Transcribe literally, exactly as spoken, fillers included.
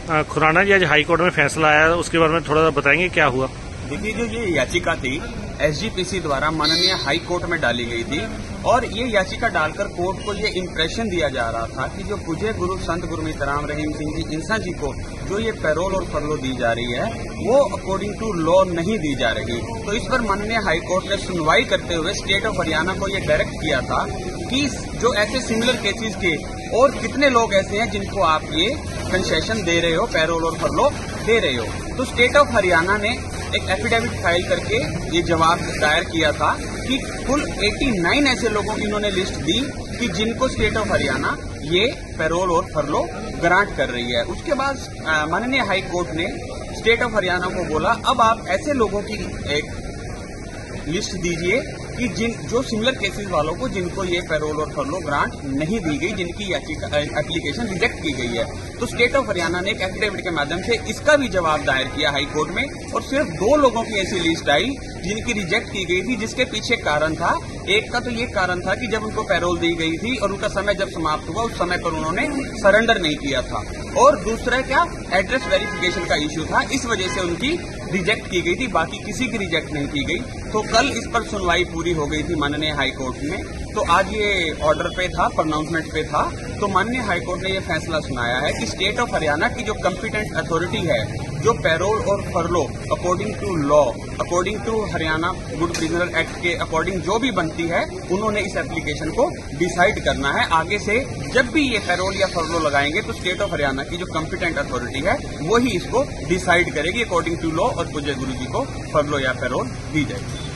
खुराना जी, आज high court में फैसला आया, उसके बारे में थोड़ा सा बताएंगे क्या हुआ? देखिए, जो ये याचिका थी एसजीपीसी द्वारा माननीय हाई कोर्ट में डाली गई थी और ये याचिका डालकर कोर्ट को ये इम्प्रेशन दिया जा रहा था कि जो पूज्य गुरु संत गुरमीत राम रहीम सिंह जी इंसा जी को जो ये पैरोल और फरलो दी जा रही है वो अकॉर्डिंग टू लॉ नहीं दी जा रही। तो इस पर माननीय हाई कोर्ट ने सुनवाई करते हुए स्टेट ऑफ हरियाणा को ये डायरेक्ट किया था कि जो ऐसे सिमिलर केसेस के और कितने लोग ऐसे हैं जिनको आप ये कंसेशन दे रहे हो, पैरोल और फरलो दे रहे हो। तो स्टेट ऑफ हरियाणा ने एक एफिडेविट फाइल करके ये जवाब दायर किया था कि कुल नवासी ऐसे लोगों की इन्होंने लिस्ट दी कि जिनको स्टेट ऑफ हरियाणा ये पैरोल और फरलो ग्रांट कर रही है। उसके बाद माननीय हाई कोर्ट ने स्टेट ऑफ हरियाणा को बोला, अब आप ऐसे लोगों की एक लिस्ट दीजिए कि जिन जो सिमिलर केसेस वालों को जिनको ये पैरोल और फरलो ग्रांट नहीं दी गई, जिनकी याचिका एप्लीकेशन रिजेक्ट की गई है। तो स्टेट ऑफ हरियाणा ने एक एफिडेविट के माध्यम से इसका भी जवाब दायर किया हाई कोर्ट में और सिर्फ दो लोगों की ऐसी लिस्ट आई जिनकी रिजेक्ट की गई थी, जिसके पीछे कारण था। एक का तो ये कारण था कि जब उनको पैरोल दी गई थी और उनका समय जब समाप्त हुआ उस समय पर उन्होंने सरेंडर नहीं किया था, और दूसरा क्या, एड्रेस वेरिफिकेशन का इश्यू था, इस वजह से उनकी रिजेक्ट की गई थी, बाकी किसी की रिजेक्ट नहीं की गई। तो कल इस पर सुनवाई पूरी हो गई थी माननीय हाई कोर्ट में। तो आज ये ऑर्डर पे था, प्रोनाउंसमेंट पे था। तो माननीय हाई कोर्ट ने ये फैसला सुनाया है कि स्टेट ऑफ हरियाणा की जो कॉम्पिटेंट अथॉरिटी है, जो पैरोल और furlough according to law, according to Haryana good business act के अकॉर्डिंग जो भी बनती है, उन्होंने इस एप्लीकेशन को डिसाइड करना है। आगे से जब भी ये पैरोल या फरलो लगाएंगे तो स्टेट ऑफ हरियाणा की जो कॉम्पिटेंट अथॉरिटी है वही इसको डिसाइड करेगी, अकॉर्डिंग टू लॉ, और पूज्य गुरु जी को फरलो या पैरोल दी जाएगी।